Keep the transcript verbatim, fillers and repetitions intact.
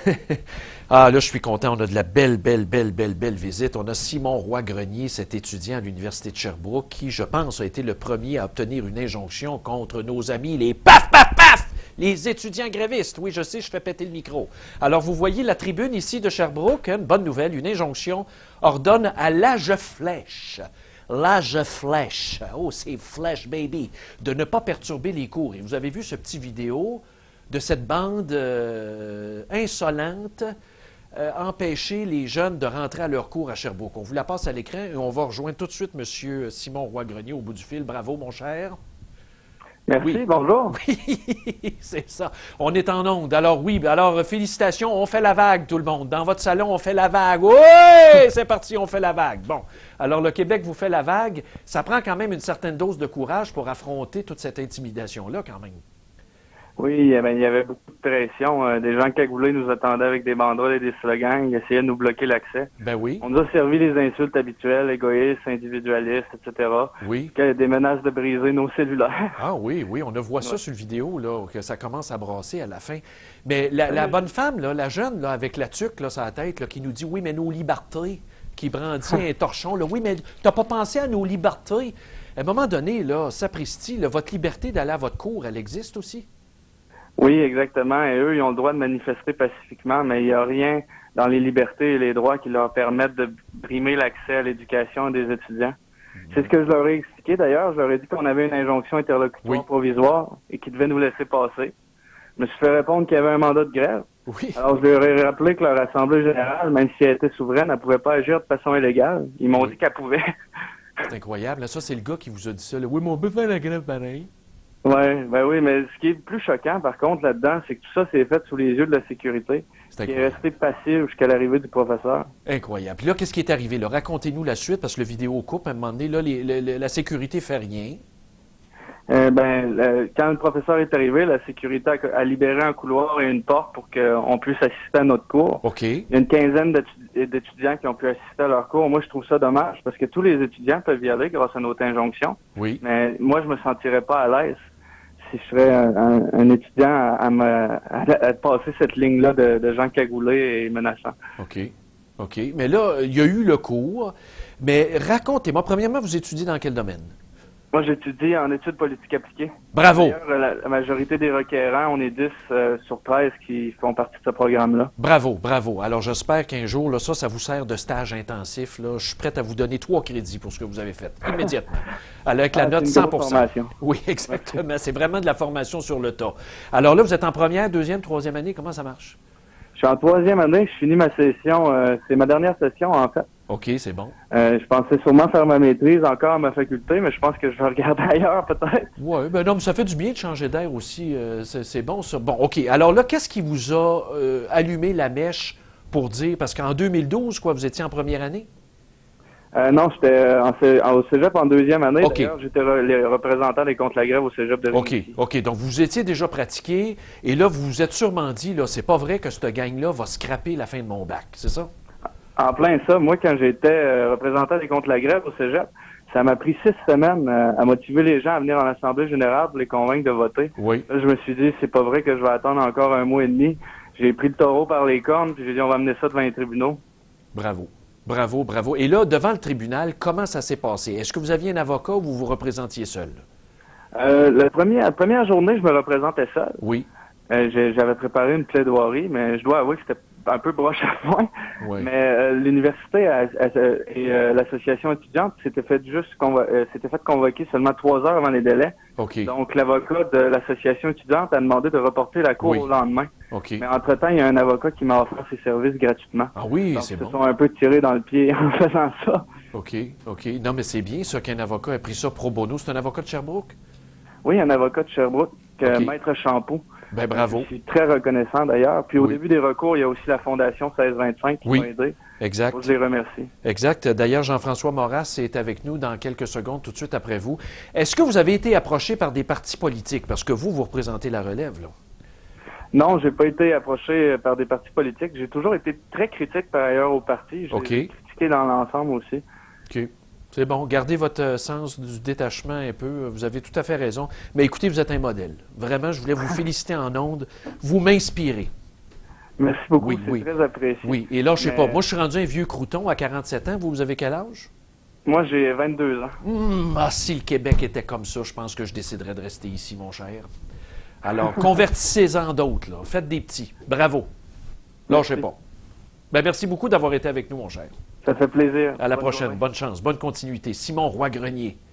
Ah, là, je suis content. On a de la belle, belle, belle, belle, belle visite. On a Simon Roy-Grenier, cet étudiant à l'Université de Sherbrooke, qui, je pense, a été le premier à obtenir une injonction contre nos amis, les paf, paf, paf! Les étudiants grévistes. Oui, je sais, je fais péter le micro. Alors, vous voyez la tribune ici de Sherbrooke, hein, une bonne nouvelle, une injonction ordonne à l'âge flèche, l'âge flèche, oh, c'est flèche, baby, de ne pas perturber les cours. Et vous avez vu ce petit vidéo de cette bande euh, insolente euh, empêcher les jeunes de rentrer à leur cours à Sherbrooke. On vous la passe à l'écran et on va rejoindre tout de suite M. Simon Roy-Grenier au bout du fil. Bravo, mon cher. Merci, Oui. bonjour. Oui, c'est ça. On est en onde. Alors oui, alors félicitations, on fait la vague, tout le monde. Dans votre salon, on fait la vague. Oui, c'est parti, on fait la vague. Bon, alors le Québec vous fait la vague. Ça prend quand même une certaine dose de courage pour affronter toute cette intimidation-là, quand même. Oui, eh bien, il y avait beaucoup de pression. Euh, des gens cagoulés nous attendaient avec des banderoles et des slogans. Ils essayaient de nous bloquer l'accès. Ben oui. On nous a servi les insultes habituelles, égoïstes, individualistes, et cetera. Oui. Que des menaces de briser nos cellulaires. Ah oui, oui, on a voit ça ouais. sur le vidéo, là, que ça commence à brasser à la fin. Mais la, la bonne femme, là, la jeune, là, avec la tuque là, sur la tête, là, qui nous dit « Oui, mais nos libertés », qui brandit un torchon, là, « Oui, mais t'as pas pensé à nos libertés ». À un moment donné, là, sapristi, là, votre liberté d'aller à votre cours, elle existe aussi? Oui, exactement. Et eux, ils ont le droit de manifester pacifiquement, mais il n'y a rien dans les libertés et les droits qui leur permettent de brimer l'accès à l'éducation des étudiants. Mmh. C'est ce que je leur ai expliqué d'ailleurs. Je leur ai dit qu'on avait une injonction interlocutoire oui. provisoire et qu'ils devaient nous laisser passer. Je me suis fait répondre qu'il y avait un mandat de grève. Oui. Alors, je leur ai rappelé que leur assemblée générale, même si elle était souveraine, elle ne pouvait pas agir de façon illégale. Ils m'ont oui. dit qu'elle pouvait. C'est incroyable. Là, ça, c'est le gars qui vous a dit ça. Là. Oui, mais on peut faire la grève pareil. Ouais, ben oui, mais ce qui est plus choquant, par contre, là-dedans, c'est que tout ça s'est fait sous les yeux de la sécurité, qui est resté passif jusqu'à l'arrivée du professeur. Incroyable. Puis là, qu'est-ce qui est arrivé? Là? Racontez-nous la suite, parce que le vidéo coupe, à un moment donné, là, les, les, la sécurité fait rien. Euh, ben, le, quand le professeur est arrivé, la sécurité a, a libéré un couloir et une porte pour qu'on puisse assister à notre cours. OK. Il y a une quinzaine d'étudiants qui ont pu assister à leur cours. Moi, je trouve ça dommage, parce que tous les étudiants peuvent y aller grâce à notre injonction. Oui. Mais moi, je me sentirais pas à l'aise si je serais un, un, un étudiant à, à, me, à, à passer cette ligne-là de, de gens cagoulés et menaçants. OK. OK. Mais là, il y a eu le cours. Mais racontez-moi, premièrement, vous étudiez dans quel domaine? Moi, j'étudie en études politiques appliquées. Bravo! D'ailleurs, la, la majorité des requérants, on est dix euh, sur treize qui font partie de ce programme-là. Bravo, bravo. Alors, j'espère qu'un jour, là, ça, ça vous sert de stage intensif. Là. Je suis prêt à vous donner trois crédits pour ce que vous avez fait, immédiatement. Avec la ah, note cent pour cent. Oui, exactement. C'est vraiment de la formation sur le tas. Alors là, vous êtes en première, deuxième, troisième année. Comment ça marche? Je suis en troisième année. Je finis ma session. Euh, c'est ma dernière session, en fait. OK, c'est bon. Euh, je pensais sûrement faire ma maîtrise encore à ma faculté, mais je pense que je vais regarder ailleurs, peut-être. Oui, ben non, mais ça fait du bien de changer d'air aussi. Euh, c'est bon, ça. Bon, OK. Alors là, qu'est-ce qui vous a euh, allumé la mèche pour dire... Parce qu'en deux mille douze, quoi, vous étiez en première année? Euh, non, j'étais au cégep en deuxième année. Okay. D'ailleurs, j'étais re, le représentant des contre la grève au cégep de Rimouski. OK, OK. Donc, vous étiez déjà pratiqué, et là, vous vous êtes sûrement dit, là, c'est pas vrai que cette gang-là va scraper la fin de mon bac, c'est ça? En plein ça. Moi, quand j'étais euh, représentant des contre la grève au cégep, ça m'a pris six semaines euh, à motiver les gens à venir en assemblée générale pour les convaincre de voter. Oui. Là, je me suis dit, c'est pas vrai que je vais attendre encore un mois et demi. J'ai pris le taureau par les cornes, puis j'ai dit, on va amener ça devant les tribunaux. Bravo. Bravo, bravo. Et là, devant le tribunal, comment ça s'est passé? Est-ce que vous aviez un avocat ou vous vous représentiez seul? Euh, la, première, la première journée, je me représentais seul. Oui. Euh, j'avais préparé une plaidoirie, mais je dois avouer que c'était un peu broche à foin. Oui. Mais euh, l'université a, a, et euh, l'association étudiante s'était fait juste euh, s'était fait convoquer seulement trois heures avant les délais. Okay. Donc l'avocat de l'association étudiante a demandé de reporter la cour oui. au lendemain. Okay. Mais entre-temps, il y a un avocat qui m'a offert ses services gratuitement. Ah oui, c'est bon. Ils se sont un peu tirés dans le pied en faisant ça. OK, OK. Non, mais c'est bien ça qu'un avocat ait pris ça pro bono. C'est un avocat de Sherbrooke? Oui, un avocat de Sherbrooke, okay. Maître Champeau. Ben bravo. Je suis très reconnaissant d'ailleurs. Puis au oui. début des recours, il y a aussi la Fondation seize vingt-cinq qui oui. m'a aidé. Exact. Je les remercie. Exact. D'ailleurs, Jean-François Maurras est avec nous dans quelques secondes, tout de suite après vous. Est-ce que vous avez été approché par des partis politiques? Parce que vous, vous représentez la relève, là. Non, j'ai pas été approché par des partis politiques. J'ai toujours été très critique par ailleurs aux partis. J'ai okay. critiqué dans l'ensemble aussi. OK. C'est bon. Gardez votre sens du détachement un peu. Vous avez tout à fait raison. Mais écoutez, vous êtes un modèle. Vraiment, je voulais vous féliciter en ondes. Vous m'inspirez. Merci beaucoup, Oui, c'est oui. très apprécié. Oui, et là, je sais Mais- pas, moi, je suis rendu un vieux crouton à quarante-sept ans. Vous, vous avez quel âge? Moi, j'ai vingt-deux ans. Hum, ah, si le Québec était comme ça, je pense que je déciderais de rester ici, mon cher. Alors, convertissez-en d'autres, là. Faites des petits. Bravo. Lâchez Merci. pas. Ben, merci beaucoup d'avoir été avec nous, mon cher. Ça fait plaisir. À la Bonne prochaine. journée. Bonne chance. Bonne continuité. Simon Roy-Grenier.